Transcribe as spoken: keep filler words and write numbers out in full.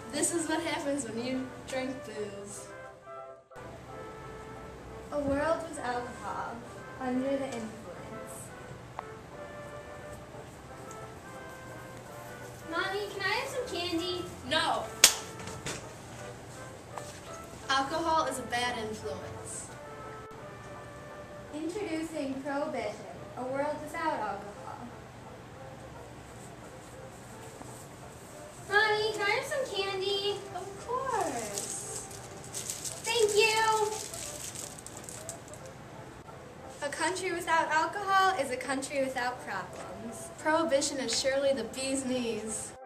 This is what happens when you drink booze. A world with alcohol, under the influence. Mommy, can I have some candy? No! Alcohol is a bad influence. Introducing Prohibition, a world without alcohol. Mommy, can I have some candy? Of course. Thank you. A country without alcohol is a country without problems. Prohibition is surely the bee's knees.